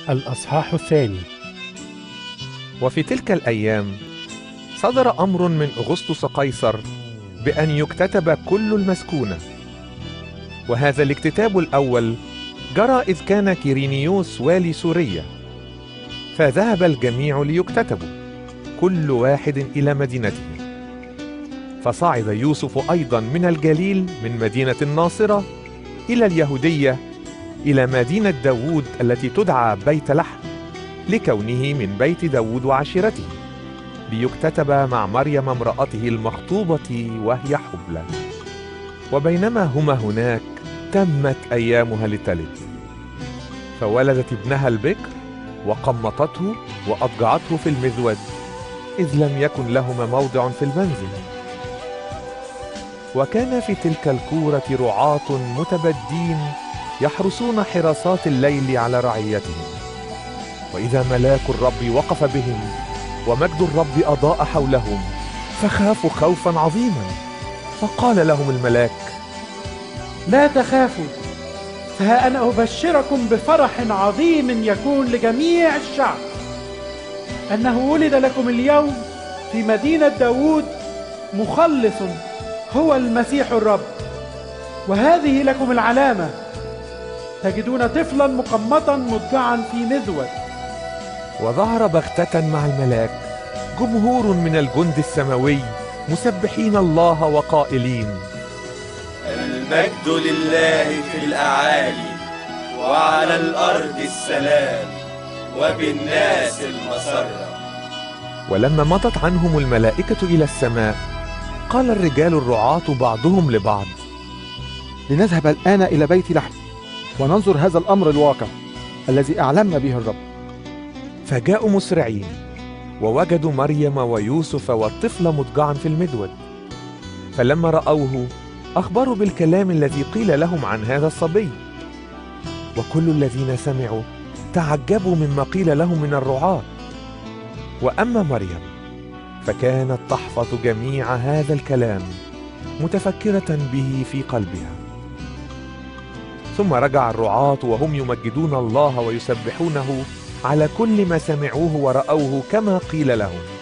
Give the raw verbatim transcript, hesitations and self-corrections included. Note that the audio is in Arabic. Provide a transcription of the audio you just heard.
الأصحاح الثاني. وفي تلك الأيام صدر أمر من أغسطس قيصر بأن يكتتب كل المسكونة، وهذا الاكتتاب الأول جرى إذ كان كيرينيوس والي سوريا، فذهب الجميع ليكتتبوا كل واحد إلى مدينته. فصعد يوسف أيضا من الجليل من مدينة الناصرة إلى اليهودية إلى مدينة داود التي تدعى بيت لحم، لكونه من بيت داود وعشيرته، ليكتتب مع مريم امرأته المخطوبة وهي حبلى. وبينما هما هناك تمت أيامها لتلد، فولدت ابنها البكر وقمطته وأضجعته في المذود، إذ لم يكن لهما موضع في المنزل. وكان في تلك الكورة رعاة متبدين يحرسون حراسات الليل على رعيتهم. وإذا ملاك الرب وقف بهم ومجد الرب أضاء حولهم، فخافوا خوفا عظيما. فقال لهم الملاك: لا تخافوا، فها أنا أبشركم بفرح عظيم يكون لجميع الشعب، أنه ولد لكم اليوم في مدينة داود مخلص، هو المسيح الرب. وهذه لكم العلامة: تجدون طفلا مقمطا مضجعا في مذود. وظهر بغتة مع الملاك جمهور من الجند السماوي مسبحين الله وقائلين: المجد لله في الأعالي، وعلى الأرض السلام، وبالناس المسرة. ولما مضت عنهم الملائكة إلى السماء، قال الرجال الرعاة بعضهم لبعض: لنذهب الآن إلى بيت لحم وننظر هذا الأمر الواقع الذي أعلمنا به الرب. فجاءوا مسرعين ووجدوا مريم ويوسف والطفل مضجعا في المذود. فلما رأوه أخبروا بالكلام الذي قيل لهم عن هذا الصبي. وكل الذين سمعوا تعجبوا مما قيل لهم من الرعاة. وأما مريم فكانت تحفظ جميع هذا الكلام متفكرة به في قلبها. ثم رجع الرعاة وهم يمجدون الله ويسبحونه على كل ما سمعوه ورأوه كما قيل لهم.